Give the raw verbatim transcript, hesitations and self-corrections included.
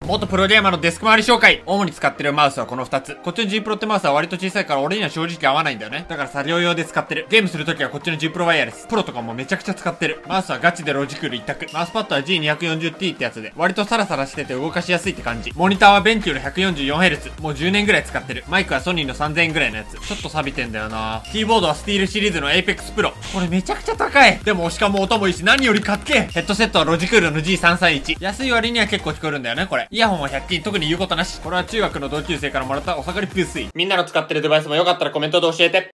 元プロゲーマーのデスク周り紹介。主に使ってるマウスはこのふたつ。こっちの G プロってマウスは割と小さいから俺には正直合わないんだよね。だから作業用で使ってる。ゲームするときはこっちの G プロワイヤレス。プロとかもめちゃくちゃ使ってる。マウスはガチでロジクール一択。マウスパッドは ジーにひゃくよんじゅうティー ってやつで、割とサラサラしてて動かしやすいって感じ。モニターはベンキュール ひゃくよんじゅうよんヘルツ。もうじゅうねんぐらい使ってる。マイクはソニーのさんぜんえんぐらいのやつ。ちょっと錆びてんだよな。キーボードはスティールシリーズの エイペックス Pro。これめちゃくちゃ高い。でもしかも音もいいし何よりかっけえ。ヘッドセットはロジクールの ジーさんさんいち。安い割には結構聞こえるんだよね、これ。イヤホンはひゃく均、特に言うことなし。これは中学の同級生からもらったお下がり風水。みんなの使ってるデバイスもよかったらコメントで教えて。